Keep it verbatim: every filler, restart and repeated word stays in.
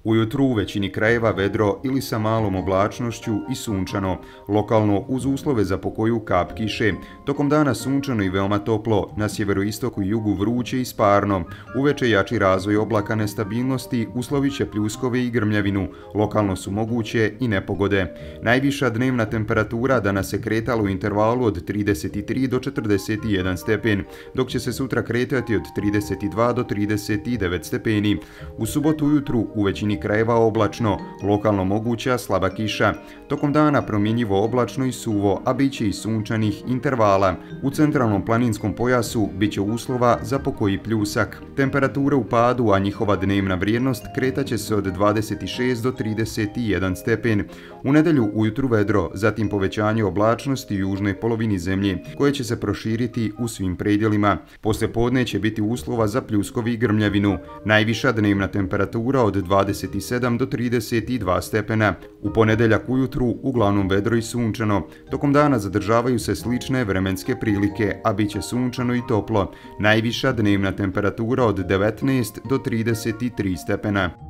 Ujutru u većini krajeva vedro ili sa malom oblačnošću i sunčano, lokalno uz uslove za pokoju kap kiše. Tokom dana sunčano i veoma toplo, na sjeveroistoku i jugu vruće i sparno. Uveče jači razvoj oblaka nestabilnosti uslovit će pljuskove i grmljavinu, lokalno su moguće i nepogode. Najviša dnevna temperatura danas se kretala u intervalu od trideset tri do četrdeset jedan stepen, dok će se sutra kretati od trideset dva do trideset devet stepeni. U subotu ujutru u većini krajeva oblačno, lokalno moguća slaba kiša. Tokom dana promjenjivo oblačno i suvo, a bit će i sunčanih intervala. U centralnom planinskom pojasu bit će uslova za pokoji pljusak. Temperatura u padu, a njihova dnevna vrijednost kretaće se od dvadeset šest do trideset jedan stepen. U nedelju ujutru vedro, zatim povećanje oblačnosti u južnoj polovini zemlje, koje će se proširiti u svim predjelima. Posle podne će biti uslova za pljuskovi i grmljavinu. Najviša dnevna temperatura od dvadeset sedam do trideset dva stepena. U ponedeljak ujutru uglavnom vedro i sunčano. Tokom dana zadržavaju se slične vremenske prilike, a bit će sunčano i toplo. Najviša dnevna temperatura od devetnaest do trideset tri stepena.